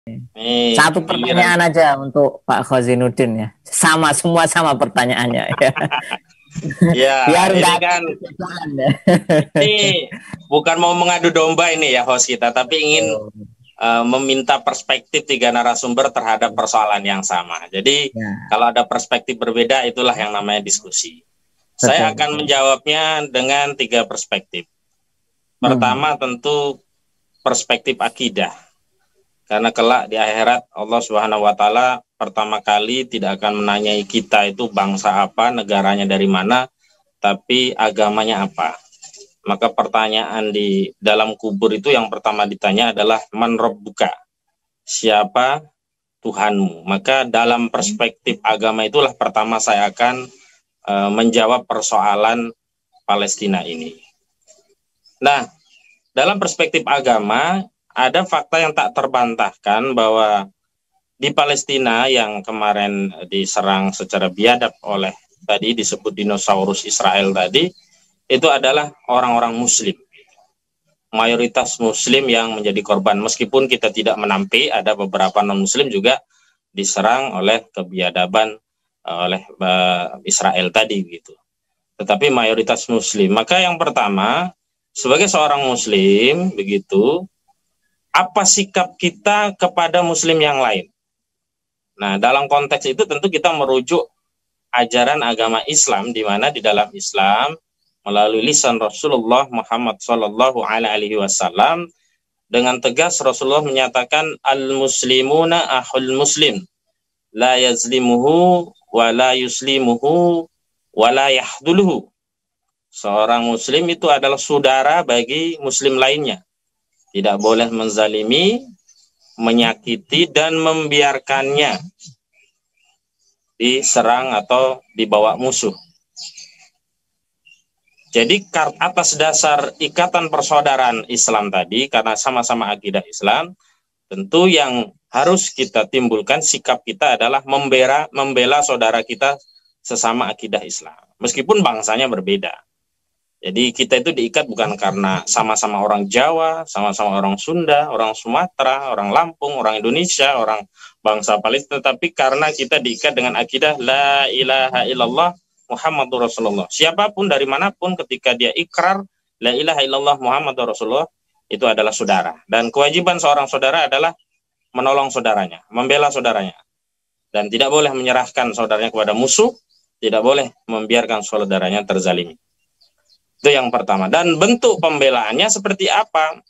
Nih, Satu giliran. pertanyaan aja untuk Pak Khozinuddin ya. Sama semua sama pertanyaannya ya. Ya, Biar ini nggak ada kan perbedaan ya. ini bukan mau mengadu domba ini ya host kita, tapi ingin Oh, meminta perspektif tiga narasumber terhadap persoalan yang sama. Jadi ya, kalau ada perspektif berbeda, itulah yang namanya diskusi. Saya betul akan betul. menjawabnya dengan tiga perspektif. Hmm. Pertama tentu perspektif akidah. Karena kelak di akhirat Allah Subhanahu wa taala pertama kali tidak akan menanyai kita itu bangsa apa, negaranya dari mana, tapi agamanya apa. Maka pertanyaan di dalam kubur itu yang pertama ditanya adalah man rabbuka? Siapa Tuhanmu? Maka dalam perspektif agama itulah pertama saya akan menjawab persoalan Palestina ini. Nah, dalam perspektif agama ada fakta yang tak terbantahkan bahwa di Palestina yang kemarin diserang secara biadab oleh tadi disebut dinosaurus Israel tadi, itu adalah orang-orang muslim. Mayoritas muslim yang menjadi korban, meskipun kita tidak menampik ada beberapa non-muslim juga diserang oleh kebiadaban oleh Israel tadi gitu. Tetapi mayoritas muslim. Maka yang pertama, sebagai seorang muslim begitu, apa sikap kita kepada muslim yang lain? Nah, dalam konteks itu tentu kita merujuk ajaran agama Islam, di mana di dalam Islam melalui lisan Rasulullah Muhammad Sallallahu Alaihi Wasallam dengan tegas Rasulullah menyatakan al-muslimuna ahul muslim la yazlimuhu wa la yuslimuhu wa la yahduluhu. Seorang muslim itu adalah saudara bagi muslim lainnya, tidak boleh menzalimi, menyakiti dan membiarkannya diserang atau dibawa musuh. Jadi atas dasar ikatan persaudaraan Islam tadi, karena sama-sama akidah Islam, tentu yang harus kita timbulkan sikap kita adalah membela saudara kita sesama akidah Islam, meskipun bangsanya berbeda. Jadi kita itu diikat bukan karena sama-sama orang Jawa, sama-sama orang Sunda, orang Sumatera, orang Lampung, orang Indonesia, orang bangsa Palestina, tapi karena kita diikat dengan akidah la ilaha illallah Muhammadur Rasulullah. Siapapun dari manapun ketika dia ikrar la ilaha illallah Muhammadur Rasulullah, itu adalah saudara. Dan kewajiban seorang saudara adalah menolong saudaranya, membela saudaranya. Dan tidak boleh menyerahkan saudaranya kepada musuh, tidak boleh membiarkan saudaranya terzalimi. Itu yang pertama. Dan bentuk pembelaannya seperti apa?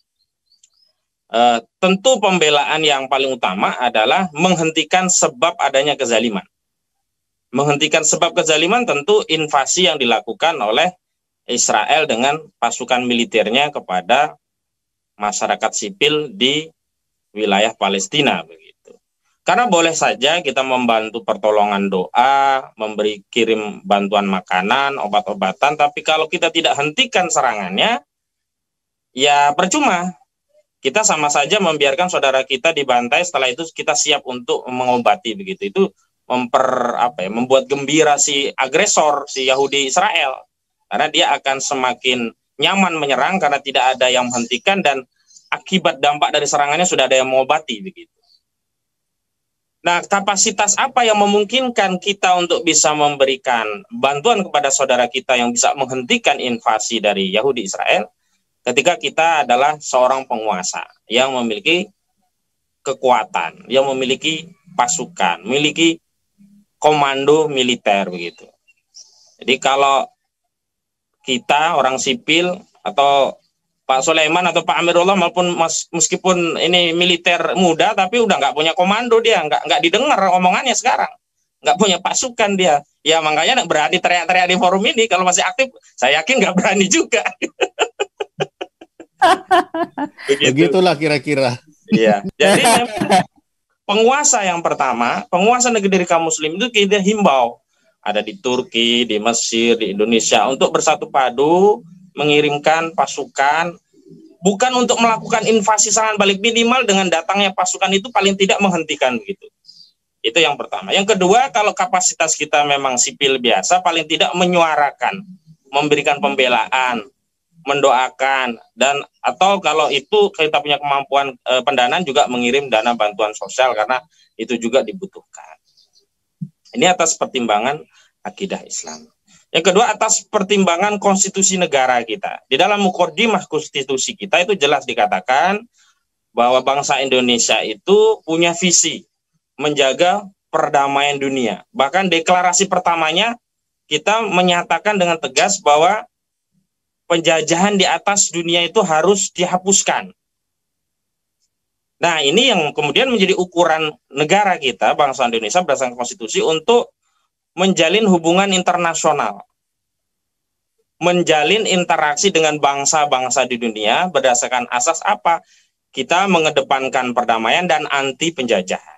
Tentu pembelaan yang paling utama adalah menghentikan sebab adanya kezaliman. Menghentikan sebab kezaliman tentu invasi yang dilakukan oleh Israel dengan pasukan militernya kepada masyarakat sipil di wilayah Palestina. Karena boleh saja kita membantu pertolongan doa, memberi kirim bantuan makanan, obat-obatan, tapi kalau kita tidak hentikan serangannya, ya percuma. Kita sama saja membiarkan saudara kita dibantai, setelah itu kita siap untuk mengobati begitu. Itu membuat gembira si agresor, si Yahudi Israel. Karena dia akan semakin nyaman menyerang karena tidak ada yang menghentikan dan akibat dampak dari serangannya sudah ada yang mengobati begitu. Nah, kapasitas apa yang memungkinkan kita untuk bisa memberikan bantuan kepada saudara kita yang bisa menghentikan invasi dari Yahudi Israel ketika kita adalah seorang penguasa yang memiliki kekuatan, yang memiliki pasukan, memiliki komando militer begitu. Jadi kalau kita orang sipil atau Pak Sulaiman atau Pak Amirullah maupun meskipun ini militer muda tapi udah nggak punya komando, dia nggak didengar omongannya sekarang, nggak punya pasukan dia, ya makanya nggak berani teriak-teriak di forum ini. Kalau masih aktif saya yakin nggak berani juga. Begitulah kira-kira. Iya, jadi penguasa yang pertama, penguasa negeri kaum muslim itu kita himbau, ada di Turki, di Mesir, di Indonesia, untuk bersatu padu mengirimkan pasukan, bukan untuk melakukan invasi serangan balik, minimal dengan datangnya pasukan itu paling tidak menghentikan begitu. Itu yang pertama. Yang kedua, kalau kapasitas kita memang sipil biasa, paling tidak menyuarakan, memberikan pembelaan, mendoakan, dan atau kalau itu kita punya kemampuan pendanaan juga mengirim dana bantuan sosial karena itu juga dibutuhkan. Ini atas pertimbangan akidah Islam. Yang kedua, atas pertimbangan konstitusi negara kita. Di dalam mukadimah konstitusi kita itu jelas dikatakan bahwa bangsa Indonesia itu punya visi menjaga perdamaian dunia. Bahkan deklarasi pertamanya kita menyatakan dengan tegas bahwa penjajahan di atas dunia itu harus dihapuskan. Nah, ini yang kemudian menjadi ukuran negara kita, bangsa Indonesia berdasarkan konstitusi untuk menjalin hubungan internasional, menjalin interaksi dengan bangsa-bangsa di dunia berdasarkan asas apa? Kita mengedepankan perdamaian dan anti penjajahan.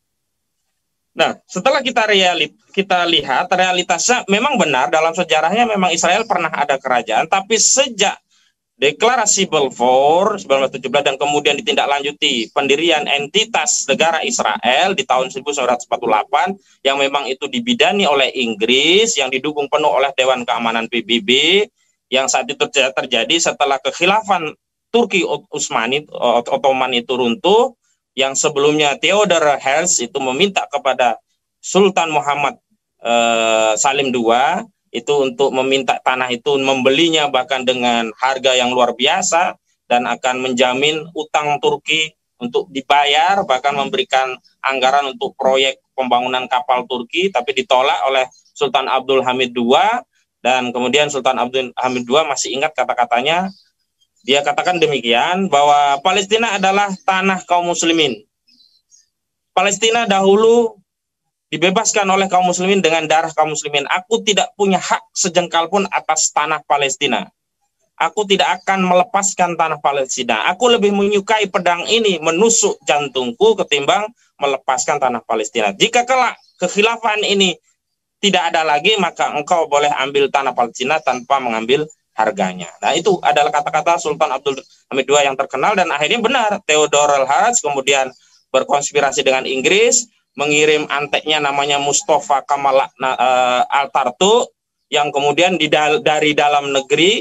Nah, setelah kita lihat realitasnya memang benar, dalam sejarahnya memang Israel pernah ada kerajaan, tapi sejak deklarasi Balfour 1917 dan kemudian ditindaklanjuti pendirian entitas negara Israel di tahun 1948 yang memang itu dibidani oleh Inggris, yang didukung penuh oleh Dewan Keamanan PBB, yang saat itu terjadi setelah kekhilafan Turki Ottoman itu runtuh, yang sebelumnya Theodor Herzl itu meminta kepada Sultan Muhammad Salim II itu untuk meminta tanah itu, membelinya bahkan dengan harga yang luar biasa dan akan menjamin utang Turki untuk dibayar, bahkan memberikan anggaran untuk proyek pembangunan kapal Turki, tapi ditolak oleh Sultan Abdul Hamid II. Dan kemudian Sultan Abdul Hamid II masih ingat kata-katanya, dia katakan demikian, bahwa Palestina adalah tanah kaum muslimin. Palestina dahulu dibebaskan oleh kaum muslimin dengan darah kaum muslimin. Aku tidak punya hak sejengkal pun atas tanah Palestina. Aku tidak akan melepaskan tanah Palestina. Aku lebih menyukai pedang ini menusuk jantungku ketimbang melepaskan tanah Palestina. Jika kelak kekhilafan ini tidak ada lagi, maka engkau boleh ambil tanah Palestina tanpa mengambil harganya. Nah, itu adalah kata-kata Sultan Abdul Hamid II yang terkenal, dan akhirnya benar, Theodor Herzl kemudian berkonspirasi dengan Inggris, mengirim anteknya namanya Mustafa Kamal Atatürk, yang kemudian dari dalam negeri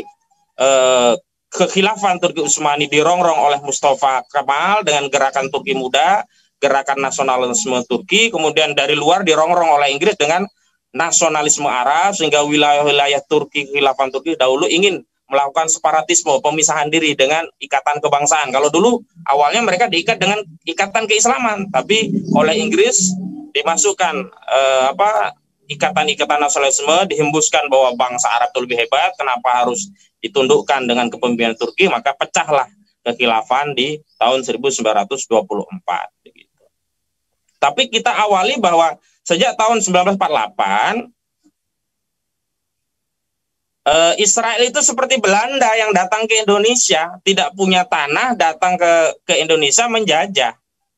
kekhilafan Turki Utsmani dirongrong oleh Mustafa Kamal dengan gerakan Turki Muda, gerakan nasionalisme Turki, kemudian dari luar dirongrong oleh Inggris dengan nasionalisme Arab, sehingga wilayah-wilayah Turki, kekhilafan Turki dahulu ingin melakukan separatisme, pemisahan diri dengan ikatan kebangsaan. Kalau dulu awalnya mereka diikat dengan ikatan keislaman, tapi oleh Inggris dimasukkan ikatan-ikatan nasionalisme, dihembuskan bahwa bangsa Arab itu lebih hebat, kenapa harus ditundukkan dengan kepemimpinan Turki, maka pecahlah kekhilafan di tahun 1924. Begitu. Tapi kita awali bahwa sejak tahun 1948 Israel itu seperti Belanda yang datang ke Indonesia, tidak punya tanah, datang ke Indonesia menjajah.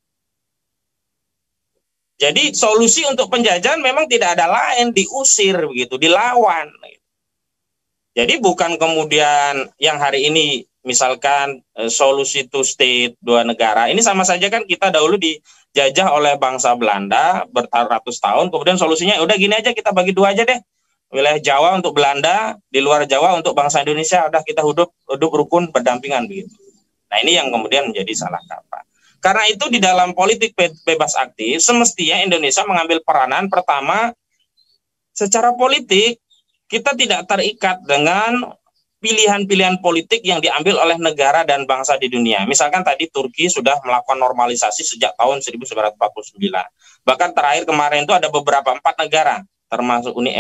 Jadi solusi untuk penjajahan memang tidak ada lain, diusir begitu, dilawan. Jadi bukan kemudian yang hari ini misalkan solusi two state, dua negara. Ini sama saja kan, kita dahulu dijajah oleh bangsa Belanda berratus tahun, kemudian solusinya udah gini aja, kita bagi dua aja deh. Wilayah Jawa untuk Belanda, di luar Jawa untuk bangsa Indonesia, udah kita hidup rukun berdampingan begitu. Nah, ini yang kemudian menjadi salah kaprah. Karena itu di dalam politik bebas aktif semestinya Indonesia mengambil peranan pertama, secara politik kita tidak terikat dengan pilihan-pilihan politik yang diambil oleh negara dan bangsa di dunia. Misalkan tadi Turki sudah melakukan normalisasi sejak tahun 1949. Bahkan terakhir kemarin itu ada beberapa 4 negara termasuk Uni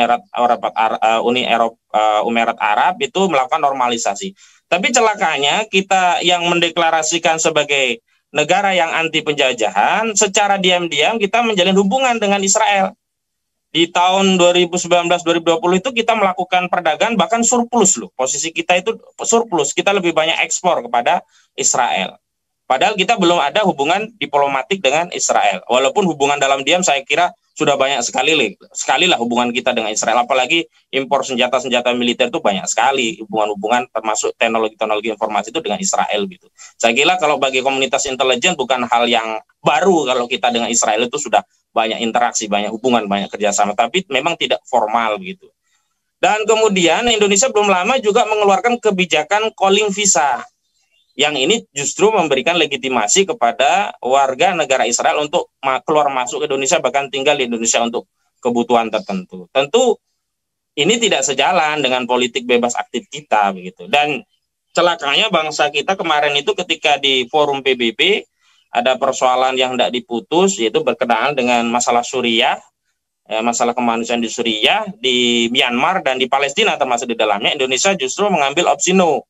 Emirat Arab itu melakukan normalisasi. Tapi celakanya kita yang mendeklarasikan sebagai negara yang anti penjajahan, secara diam-diam kita menjalin hubungan dengan Israel. Di tahun 2019-2020 itu kita melakukan perdagangan bahkan surplus loh. Posisi kita itu surplus, kita lebih banyak ekspor kepada Israel. Padahal kita belum ada hubungan diplomatik dengan Israel. Walaupun hubungan dalam diam saya kira sudah banyak sekali lah hubungan kita dengan Israel. Apalagi impor senjata-senjata militer itu banyak sekali hubungan-hubungan, termasuk teknologi-teknologi informasi itu dengan Israel gitu. Saya kira kalau bagi komunitas intelijen bukan hal yang baru kalau kita dengan Israel itu sudah banyak interaksi, banyak hubungan, banyak kerjasama, tapi memang tidak formal gitu. Dan kemudian Indonesia belum lama juga mengeluarkan kebijakan calling visa. Yang ini justru memberikan legitimasi kepada warga negara Israel untuk keluar masuk ke Indonesia, bahkan tinggal di Indonesia untuk kebutuhan tertentu. Tentu ini tidak sejalan dengan politik bebas aktif kita begitu. Dan celakanya bangsa kita kemarin itu ketika di forum PBB ada persoalan yang tidak diputus, yaitu berkenaan dengan masalah Suriah, masalah kemanusiaan di Suriah, di Myanmar, dan di Palestina termasuk di dalamnya. Indonesia justru mengambil opsi no.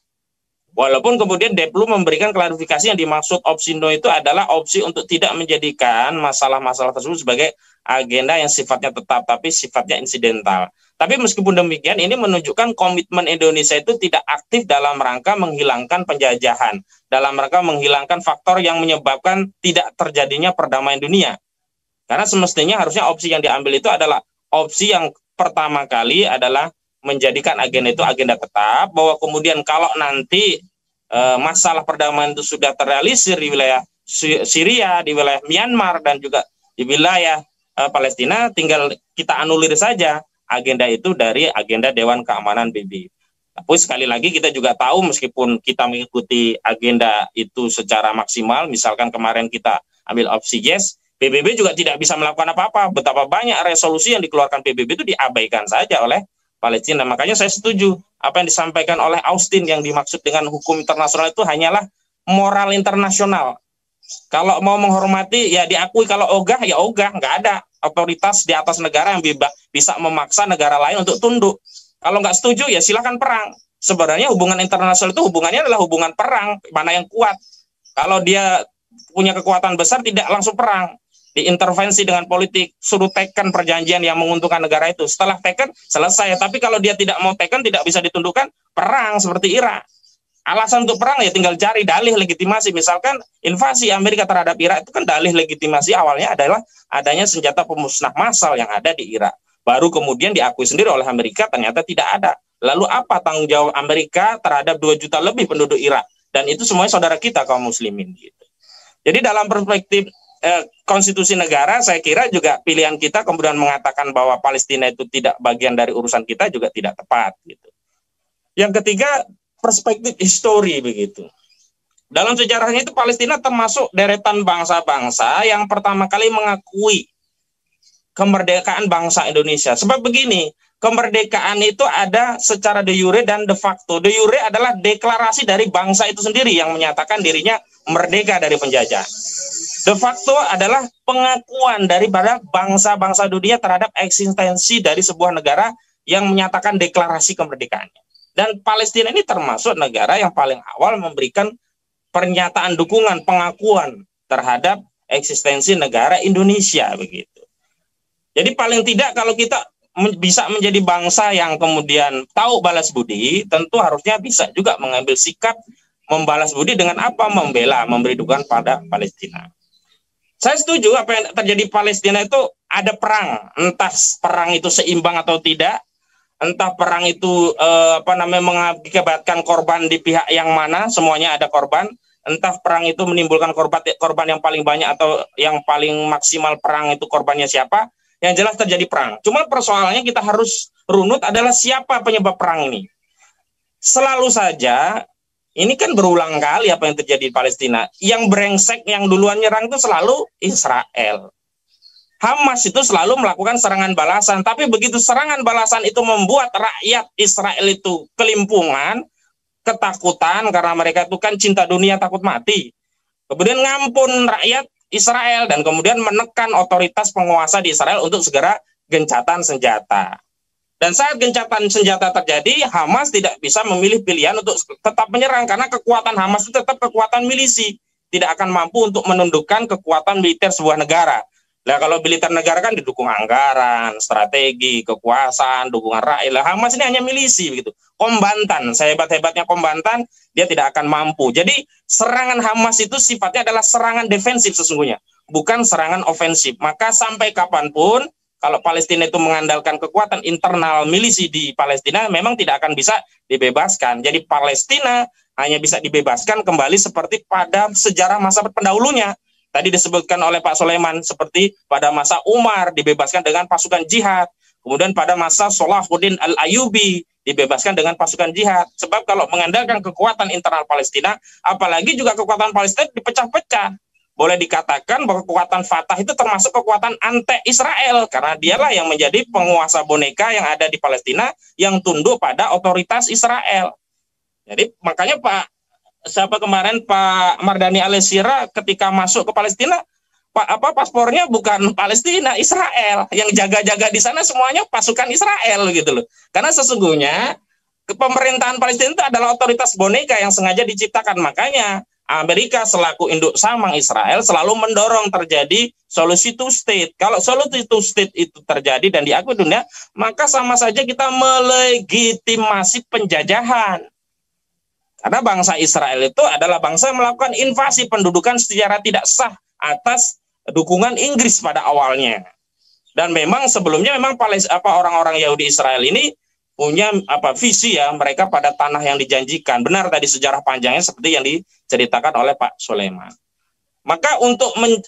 Walaupun kemudian Deplu memberikan klarifikasi yang dimaksud opsi no itu adalah opsi untuk tidak menjadikan masalah-masalah tersebut sebagai agenda yang sifatnya tetap, tapi sifatnya insidental. Tapi meskipun demikian, ini menunjukkan komitmen Indonesia itu tidak aktif dalam rangka menghilangkan penjajahan, dalam rangka menghilangkan faktor yang menyebabkan tidak terjadinya perdamaian dunia. Karena semestinya harusnya opsi yang diambil itu adalah opsi yang pertama kali adalah menjadikan agenda itu agenda tetap, bahwa kemudian kalau nanti masalah perdamaian itu sudah terrealisir di wilayah Syria, di wilayah Myanmar, dan juga di wilayah Palestina, tinggal kita anulir saja agenda itu dari agenda Dewan Keamanan PBB. Tapi sekali lagi kita juga tahu meskipun kita mengikuti agenda itu secara maksimal, misalkan kemarin kita ambil opsi yes, PBB juga tidak bisa melakukan apa-apa. Betapa banyak resolusi yang dikeluarkan PBB itu diabaikan saja oleh Palestina. Makanya saya setuju apa yang disampaikan oleh Austin, yang dimaksud dengan hukum internasional itu hanyalah moral internasional. Kalau mau menghormati ya diakui, kalau ogah ya ogah, nggak ada otoritas di atas negara yang bisa memaksa negara lain untuk tunduk. Kalau nggak setuju ya silakan perang. Sebenarnya hubungan internasional itu hubungannya adalah hubungan perang, mana yang kuat. Kalau dia punya kekuatan besar tidak langsung perang, diintervensi dengan politik, suruh teken perjanjian yang menguntungkan negara itu. Setelah teken, selesai. Tapi kalau dia tidak mau teken, tidak bisa ditundukkan, perang seperti Irak. Alasan untuk perang ya tinggal cari dalih legitimasi. Misalkan invasi Amerika terhadap Irak itu kan dalih legitimasi awalnya adalah adanya senjata pemusnah massal yang ada di Irak. Baru kemudian diakui sendiri oleh Amerika ternyata tidak ada. Lalu apa tanggung jawab Amerika terhadap 2 juta lebih penduduk Irak? Dan itu semuanya saudara kita kaum muslimin gitu. Jadi dalam perspektif konstitusi negara, saya kira juga pilihan kita kemudian mengatakan bahwa Palestina itu tidak bagian dari urusan kita juga tidak tepat gitu. Yang ketiga, perspektif histori begitu. Dalam sejarahnya itu Palestina termasuk deretan bangsa-bangsa yang pertama kali mengakui kemerdekaan bangsa Indonesia. Sebab begini, kemerdekaan itu ada secara de jure dan de facto. De jure adalah deklarasi dari bangsa itu sendiri yang menyatakan dirinya merdeka dari penjajah. De facto adalah pengakuan daripada bangsa-bangsa dunia terhadap eksistensi dari sebuah negara yang menyatakan deklarasi kemerdekaannya. Dan Palestina ini termasuk negara yang paling awal memberikan pernyataan dukungan, pengakuan terhadap eksistensi negara Indonesia begitu. Jadi paling tidak kalau kita bisa menjadi bangsa yang kemudian tahu balas budi, tentu harusnya bisa juga mengambil sikap membalas budi dengan apa? Membela, memberi dukungan pada Palestina. Saya setuju apa yang terjadi di Palestina itu ada perang, entah perang itu seimbang atau tidak, entah perang itu mengakibatkan korban di pihak yang mana, semuanya ada korban, entah perang itu menimbulkan korban yang paling banyak atau yang paling maksimal perang itu korbannya siapa, yang jelas terjadi perang. Cuma persoalannya kita harus runut adalah siapa penyebab perang ini. Selalu saja ini kan berulang kali apa yang terjadi di Palestina. Yang brengsek, yang duluan nyerang itu selalu Israel. Hamas itu selalu melakukan serangan balasan. Tapi begitu serangan balasan itu membuat rakyat Israel itu kelimpungan, ketakutan, karena mereka itu kan cinta dunia takut mati. Kemudian ngampun rakyat Israel dan kemudian menekan otoritas penguasa di Israel untuk segera gencatan senjata. Dan saat gencatan senjata terjadi, Hamas tidak bisa memilih pilihan untuk tetap menyerang karena kekuatan Hamas itu tetap kekuatan milisi, tidak akan mampu untuk menundukkan kekuatan militer sebuah negara. Nah, kalau militer negara kan didukung anggaran, strategi, kekuasaan, dukungan rakyat. Nah, Hamas ini hanya milisi begitu. Kombatan, sehebat-hebatnya kombatan, dia tidak akan mampu. Jadi, serangan Hamas itu sifatnya adalah serangan defensif sesungguhnya, bukan serangan ofensif. Maka sampai kapanpun kalau Palestina itu mengandalkan kekuatan internal milisi di Palestina, memang tidak akan bisa dibebaskan. Jadi Palestina hanya bisa dibebaskan kembali seperti pada sejarah masa pendahulunya. Tadi disebutkan oleh Pak Soleman, seperti pada masa Umar dibebaskan dengan pasukan jihad. Kemudian pada masa Salahuddin Al-Ayyubi dibebaskan dengan pasukan jihad. Sebab kalau mengandalkan kekuatan internal Palestina, apalagi juga kekuatan Palestina dipecah-pecah. Boleh dikatakan bahwa kekuatan Fatah itu termasuk kekuatan anti-Israel, karena dialah yang menjadi penguasa boneka yang ada di Palestina yang tunduk pada otoritas Israel. Jadi makanya Pak Mardhani Alisera ketika masuk ke Palestina, paspornya bukan Palestina, Israel. Yang jaga-jaga di sana semuanya pasukan Israel gitu loh. Karena sesungguhnya pemerintahan Palestina itu adalah otoritas boneka yang sengaja diciptakan. Makanya Amerika selaku induk samang Israel selalu mendorong terjadi solusi two state. Kalau solusi two state itu terjadi dan diakui dunia, maka sama saja kita melegitimasi penjajahan. Karena bangsa Israel itu adalah bangsa yang melakukan invasi pendudukan secara tidak sah atas dukungan Inggris pada awalnya. Dan memang sebelumnya memang orang-orang Yahudi Israel ini punya visi ya, mereka pada tanah yang dijanjikan. Benar tadi sejarah panjangnya seperti yang diceritakan oleh Pak Sulaiman. Maka untuk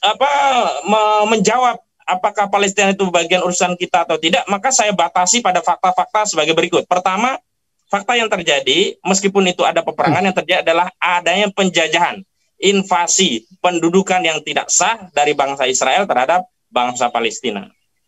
menjawab apakah Palestina itu bagian urusan kita atau tidak, maka saya batasi pada fakta-fakta sebagai berikut. Pertama, fakta yang terjadi meskipun itu ada peperangan, yang terjadi adalah adanya penjajahan, invasi, pendudukan yang tidak sah dari bangsa Israel terhadap bangsa Palestina.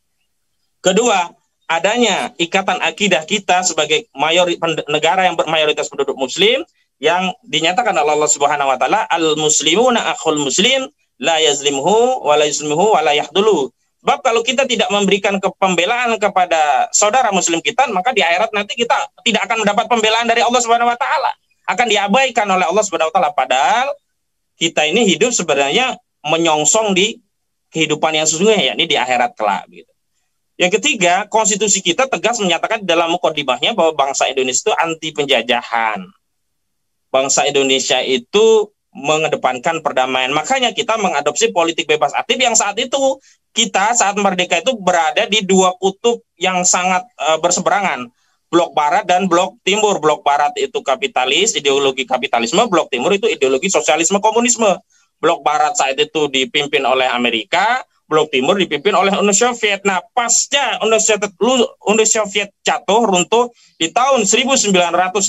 Kedua, adanya ikatan akidah kita sebagai negara yang bermayoritas penduduk muslim yang dinyatakan oleh Allah Subhanahu wa taala, al-muslimuna akhul muslim la yazlimuhu wa la yuzlimuhu wa la yahdulu. Sebab kalau kita tidak memberikan pembelaan kepada saudara muslim kita, maka di akhirat nanti kita tidak akan mendapat pembelaan dari Allah Subhanahu wa taala. Akan diabaikan oleh Allah Subhanahu wa taala, padahal kita ini hidup sebenarnya menyongsong di kehidupan yang sesungguhnya, yakni di akhirat kelak gitu. Yang ketiga, konstitusi kita tegas menyatakan dalam mukadimahnya bahwa bangsa Indonesia itu anti penjajahan. Bangsa Indonesia itu mengedepankan perdamaian. Makanya kita mengadopsi politik bebas aktif yang saat itu kita saat merdeka itu berada di dua kutub yang sangat berseberangan. Blok Barat dan Blok Timur. Blok Barat itu kapitalis, ideologi kapitalisme. Blok Timur itu ideologi sosialisme komunisme. Blok Barat saat itu dipimpin oleh Amerika, Blok Timur dipimpin oleh Uni Soviet. Nah, pasca Uni Soviet jatuh, runtuh di tahun 1991,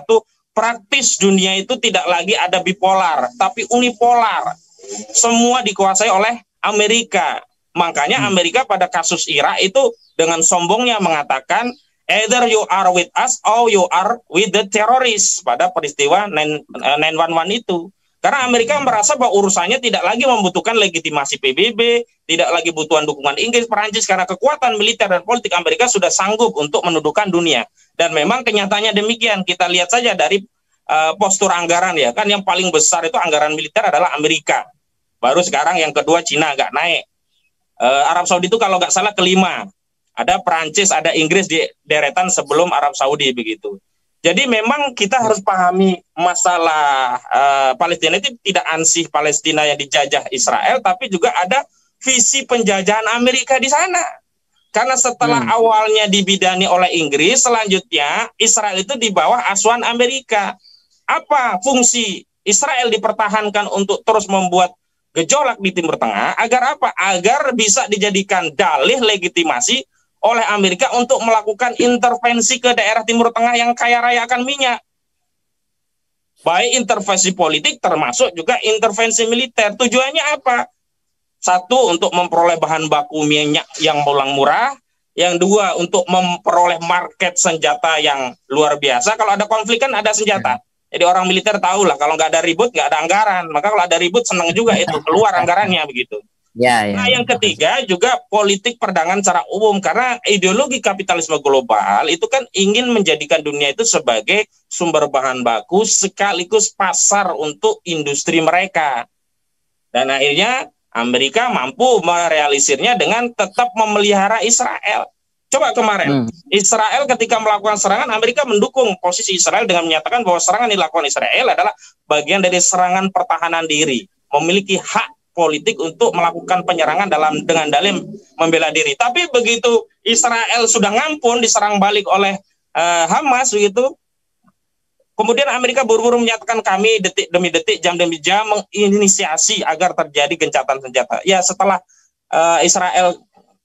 praktis dunia itu tidak lagi ada bipolar, tapi unipolar. Semua dikuasai oleh Amerika. Makanya Amerika pada kasus Irak itu dengan sombongnya mengatakan, either you are with us or you are with the terrorists pada peristiwa 9/11 itu. Karena Amerika merasa bahwa urusannya tidak lagi membutuhkan legitimasi PBB, tidak lagi butuhan dukungan Inggris, Perancis, karena kekuatan militer dan politik Amerika sudah sanggup untuk menundukkan dunia. Dan memang kenyataannya demikian. Kita lihat saja dari postur anggaran ya, kan yang paling besar itu anggaran militer adalah Amerika. Baru sekarang yang kedua Cina agak naik. Arab Saudi itu kalau nggak salah kelima. Ada Perancis, ada Inggris di deretan sebelum Arab Saudi begitu. Jadi memang kita harus pahami masalah Palestina itu tidak ansih Palestina yang dijajah Israel, tapi juga ada visi penjajahan Amerika di sana. Karena setelah awalnya dibidani oleh Inggris, selanjutnya Israel itu di bawah asuhan Amerika. Apa fungsi Israel dipertahankan untuk terus membuat gejolak di Timur Tengah? Agar apa? Agar bisa dijadikan dalih legitimasi oleh Amerika untuk melakukan intervensi ke daerah Timur Tengah yang kaya raya akan minyak. Baik intervensi politik termasuk juga intervensi militer. Tujuannya apa? Satu, untuk memperoleh bahan baku minyak yang murah. Yang dua, untuk memperoleh market senjata yang luar biasa. Kalau ada konflik kan ada senjata. Jadi orang militer tahu lah, kalau nggak ada ribut nggak ada anggaran. Maka kalau ada ribut senang juga itu, keluar anggarannya begitu. Ya. Nah, yang ketiga juga politik perdagangan secara umum, karena ideologi kapitalisme global itu kan ingin menjadikan dunia itu sebagai sumber bahan baku sekaligus pasar untuk industri mereka. Dan akhirnya Amerika mampu merealisirnya dengan tetap memelihara Israel. Coba kemarin, Israel ketika melakukan serangan, Amerika mendukung posisi Israel dengan menyatakan bahwa serangan yang dilakukan Israel adalah bagian dari serangan pertahanan diri, memiliki hak politik untuk melakukan penyerangan dengan dalih membela diri. Tapi begitu Israel sudah ngampun diserang balik oleh Hamas begitu, kemudian Amerika buru-buru menyatakan kami detik demi detik, jam demi jam menginisiasi agar terjadi gencatan senjata. Ya, setelah Israel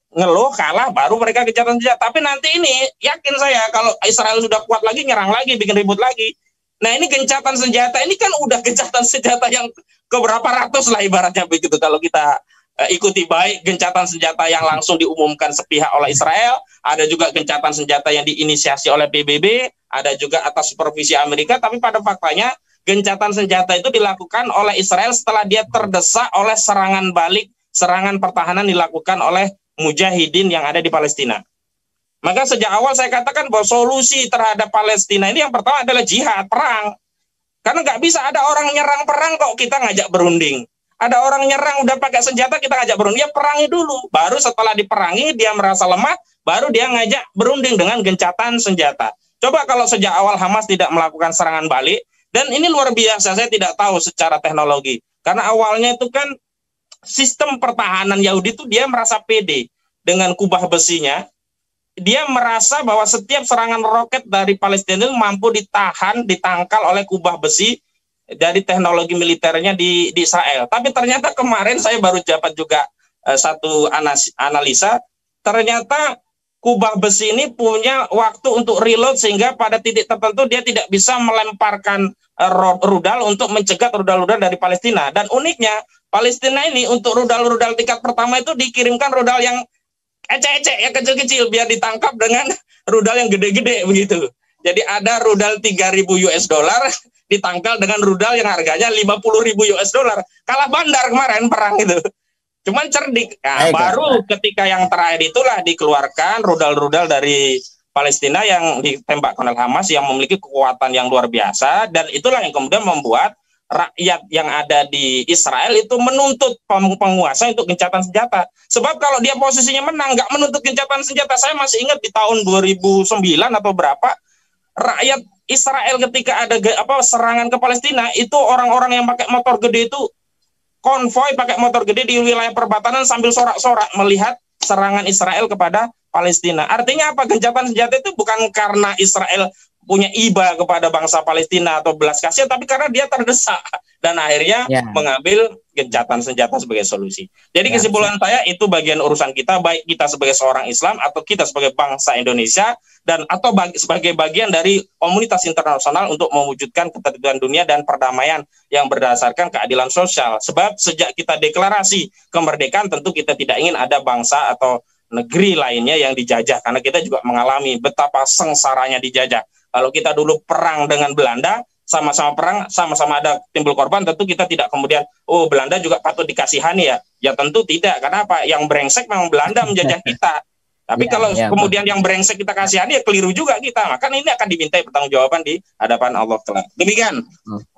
ngeluh kalah, baru mereka gencatan senjata. Tapi nanti ini yakin saya kalau Israel sudah kuat lagi, nyerang lagi, bikin ribut lagi. Nah ini gencatan senjata ini kan udah gencatan senjata yang keberapa ratus lah ibaratnya begitu. Kalau kita ikuti baik gencatan senjata yang langsung diumumkan sepihak oleh Israel, ada juga gencatan senjata yang diinisiasi oleh PBB, ada juga atas supervisi Amerika. Tapi pada faktanya gencatan senjata itu dilakukan oleh Israel setelah dia terdesak oleh serangan balik, serangan pertahanan dilakukan oleh mujahidin yang ada di Palestina. Maka sejak awal saya katakan bahwa solusi terhadap Palestina ini yang pertama adalah jihad, perang. Karena nggak bisa ada orang nyerang perang kok kita ngajak berunding. Ada orang nyerang udah pakai senjata kita ngajak berunding, ya perangi dulu. Baru setelah diperangi dia merasa lemah, baru dia ngajak berunding dengan gencatan senjata. Coba kalau sejak awal Hamas tidak melakukan serangan balik, dan ini luar biasa, saya tidak tahu secara teknologi. Karena awalnya itu kan sistem pertahanan Yahudi itu dia merasa pede dengan kubah besinya. Dia merasa bahwa setiap serangan roket dari Palestina itu mampu ditahan, ditangkal oleh kubah besi dari teknologi militernya di Israel. Tapi ternyata kemarin saya baru dapat juga satu analisa, ternyata kubah besi ini punya waktu untuk reload sehingga pada titik tertentu dia tidak bisa melemparkan rudal untuk mencegah rudal-rudal dari Palestina. Dan uniknya Palestina ini untuk rudal-rudal tingkat pertama itu dikirimkan rudal yang ecek-ecek ya, kecil-kecil, biar ditangkap dengan rudal yang gede-gede begitu. Jadi ada rudal 3.000 US dollar ditangkal dengan rudal yang harganya 50.000 US dollar. Kalah bandar kemarin perang itu. Cuman cerdik. Nah, baru ketika yang terakhir itulah dikeluarkan rudal-rudal dari Palestina yang ditembakkan oleh Hamas yang memiliki kekuatan yang luar biasa, dan itulah yang kemudian membuat rakyat yang ada di Israel itu menuntut penguasa untuk gencatan senjata. Sebab kalau dia posisinya menang, nggak menuntut gencatan senjata. Saya masih ingat di tahun 2009 atau berapa, rakyat Israel ketika ada serangan ke Palestina, itu orang-orang yang pakai motor gede itu konvoy pakai motor gede di wilayah perbatasan sambil sorak-sorak melihat serangan Israel kepada Palestina. Artinya apa? Gencatan senjata itu bukan karena Israel punya iba kepada bangsa Palestina atau belas kasihan, tapi karena dia terdesak dan akhirnya mengambil gencatan senjata sebagai solusi. Jadi kesimpulan saya itu bagian urusan kita, baik kita sebagai seorang Islam atau kita sebagai bangsa Indonesia, dan atau sebagai bagian dari komunitas internasional untuk mewujudkan ketertiban dunia dan perdamaian yang berdasarkan keadilan sosial. Sebab sejak kita deklarasi kemerdekaan tentu kita tidak ingin ada bangsa atau negeri lainnya yang dijajah, karena kita juga mengalami betapa sengsaranya dijajah. Kalau kita dulu perang dengan Belanda, sama-sama perang, sama-sama ada timbul korban, tentu kita tidak kemudian, oh Belanda juga patut dikasihani ya. Ya tentu tidak, karena apa? Yang brengsek memang Belanda menjajah kita. Tapi kalau kemudian yang brengsek kita kasihani, ya keliru juga kita. Maka ini akan dimintai pertanggungjawaban di hadapan Allah kelak. Demikian.